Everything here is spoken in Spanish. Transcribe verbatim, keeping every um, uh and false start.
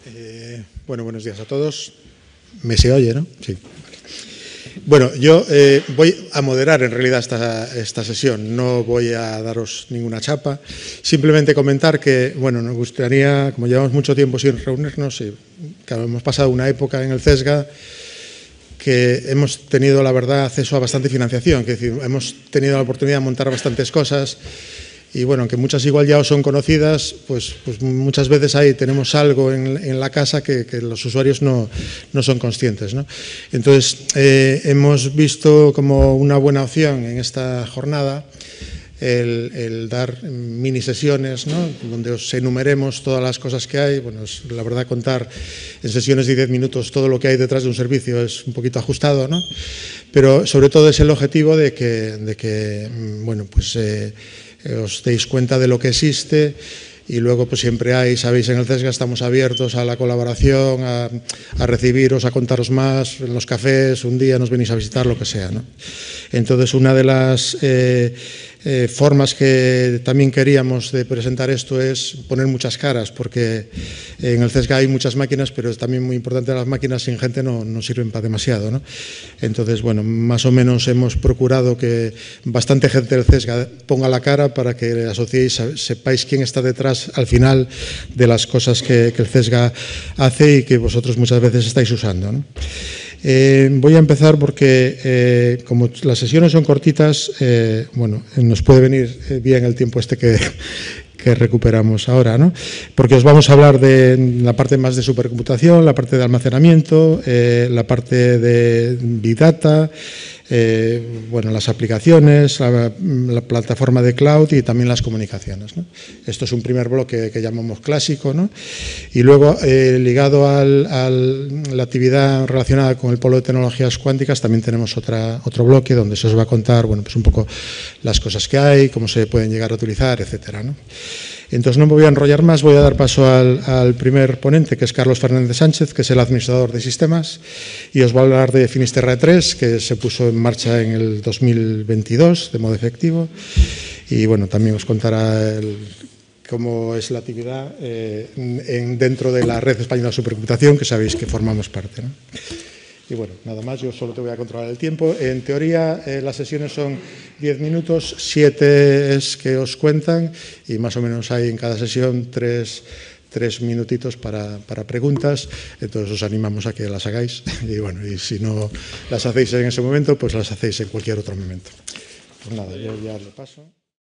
Eh, bueno, buenos días a todos. ¿Me se oye, no? Sí. Bueno, yo eh, voy a moderar en realidad esta, esta sesión, no voy a daros ninguna chapa, simplemente comentar que, bueno, nos gustaría, como llevamos mucho tiempo sin reunirnos, y claro, hemos pasado una época en el CESGA que hemos tenido, la verdad, acceso a bastante financiación, es decir, hemos tenido la oportunidad de montar bastantes cosas. Y bueno, aunque muchas igual ya os son conocidas, pues, pues muchas veces ahí tenemos algo en, en la casa que, que los usuarios no, no son conscientes, ¿no? Entonces, eh, hemos visto como una buena opción en esta jornada el, el dar mini sesiones, ¿no?, donde os enumeremos todas las cosas que hay. Bueno, es, la verdad, contar en sesiones de diez minutos todo lo que hay detrás de un servicio es un poquito ajustado, ¿no? Pero sobre todo es el objetivo de que, de que bueno, pues eh, os deis cuenta de lo que existe y luego pues siempre hay, sabéis, en el CESGA estamos abiertos a la colaboración, a, a recibiros, a contaros más en los cafés, un día nos venís a visitar, lo que sea, ¿no? Entonces, una de las eh, eh, formas que también queríamos de presentar esto es poner muchas caras, porque en el CESGA hay muchas máquinas, pero es también muy importante, las máquinas sin gente no, no sirven para demasiado, ¿no? Entonces, bueno, más o menos hemos procurado que bastante gente del CESGA ponga la cara para que asociéis, sepáis quién está detrás al final de las cosas que, que el CESGA hace y que vosotros muchas veces estáis usando, ¿no? Eh, voy a empezar porque, eh, como las sesiones son cortitas, eh, bueno, nos puede venir bien el tiempo este que, que recuperamos ahora, ¿no? Porque os vamos a hablar de la parte más de supercomputación, la parte de almacenamiento, eh, la parte de Big Data, eh, bueno, las aplicaciones, la, la plataforma de cloud y también las comunicaciones, ¿no? Esto es un primer bloque que llamamos clásico, ¿no? Y luego, eh, ligado a la actividad relacionada con el polo de tecnologías cuánticas, también tenemos otra, otro bloque donde se os va a contar, bueno, pues un poco las cosas que hay, cómo se pueden llegar a utilizar, etcétera, ¿no? Entonces, no me voy a enrollar más, voy a dar paso al, al primer ponente, que es Carlos Fernández Sánchez, que es el administrador de sistemas, y os va a hablar de Finisterra tres, que se puso en marcha en el dos mil veintidós de modo efectivo, y bueno, también os contará el, cómo es la actividad eh, en, dentro de la Red Española de Supercomputación, que sabéis que formamos parte, ¿no? Y bueno, nada más, yo solo te voy a controlar el tiempo. En teoría, eh, las sesiones son diez minutos, siete es que os cuentan y más o menos hay en cada sesión tres, tres minutitos para, para preguntas. Entonces os animamos a que las hagáis y bueno, y si no las hacéis en ese momento, pues las hacéis en cualquier otro momento. Pues nada, yo ya lo paso.